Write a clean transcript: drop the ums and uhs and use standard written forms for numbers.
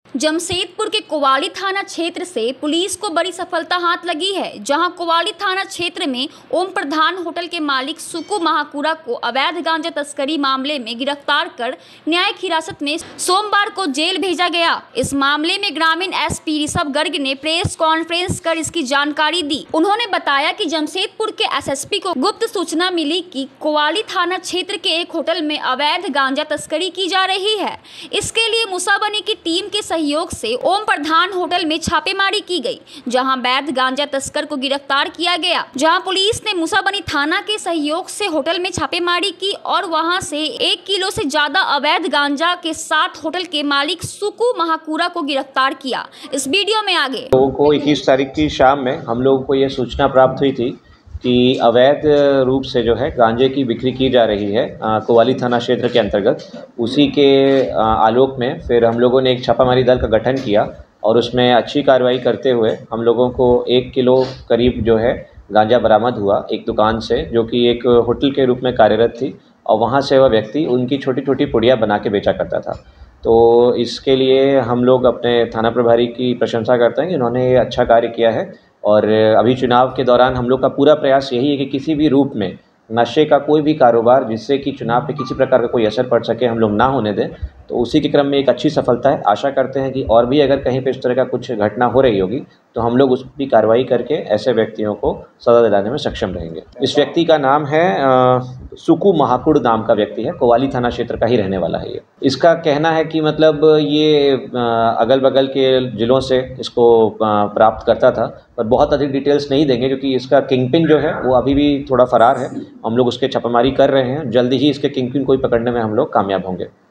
जमशेदपुर के कोवाली थाना क्षेत्र से पुलिस को बड़ी सफलता हाथ लगी है, जहां कोवाली थाना क्षेत्र में ओम प्रधान होटल के मालिक सुकू महाकुरा को अवैध गांजा तस्करी मामले में गिरफ्तार कर न्यायिक हिरासत में सोमवार को जेल भेजा गया। इस मामले में ग्रामीण एसपी ऋषभ गर्ग ने प्रेस कॉन्फ्रेंस कर इसकी जानकारी दी। उन्होंने बताया कि जमशेदपुर के एसएसपी को गुप्त सूचना मिली कि कोवाली थाना क्षेत्र के एक होटल में अवैध गांजा तस्करी की जा रही है। इसके लिए मुसाबनी की टीम के सहयोग से ओम प्रधान होटल में छापेमारी की गई, जहां वैध गांजा तस्कर को गिरफ्तार किया गया। जहां पुलिस ने मुसाबनी थाना के सहयोग से होटल में छापेमारी की और वहां से 1 किलो से ज्यादा अवैध गांजा के साथ होटल के मालिक सुकू महाकुरा को गिरफ्तार किया। इस वीडियो में आगे लोगों को 21 तारीख की शाम में हम लोगों को यह सूचना प्राप्त हुई थी कि अवैध रूप से जो है गांजे की बिक्री की जा रही है कोवाली थाना क्षेत्र के अंतर्गत। उसी के आलोक में फिर हम लोगों ने एक छापामारी दल का गठन किया और उसमें अच्छी कार्रवाई करते हुए हम लोगों को 1 किलो करीब जो है गांजा बरामद हुआ एक दुकान से, जो कि एक होटल के रूप में कार्यरत थी और वहाँ से वह व्यक्ति उनकी छोटी छोटी पुड़िया बना के बेचा करता था। तो इसके लिए हम लोग अपने थाना प्रभारी की प्रशंसा करते हैं कि उन्होंने अच्छा कार्य किया है। और अभी चुनाव के दौरान हम लोग का पूरा प्रयास यही है कि किसी भी रूप में नशे का कोई भी कारोबार जिससे कि चुनाव पे किसी प्रकार का कोई असर पड़ सके हम लोग ना होने दें। तो उसी के क्रम में एक अच्छी सफलता है। आशा करते हैं कि और भी अगर कहीं पे इस तरह का कुछ घटना हो रही होगी तो हम लोग उस पर कार्रवाई करके ऐसे व्यक्तियों को सजा दिलाने में सक्षम रहेंगे। इस व्यक्ति का नाम है सुकू महाकुड़ नाम का व्यक्ति है, कोवाली थाना क्षेत्र का ही रहने वाला है। ये इसका कहना है कि मतलब ये अगल बगल के ज़िलों से इसको प्राप्त करता था, पर बहुत अधिक डिटेल्स नहीं देंगे क्योंकि इसका किंगपिन जो है वो अभी भी थोड़ा फरार है। हम लोग उसके छापेमारी कर रहे हैं, जल्दी ही इसके किंगपिन को पकड़ने में हम लोग कामयाब होंगे।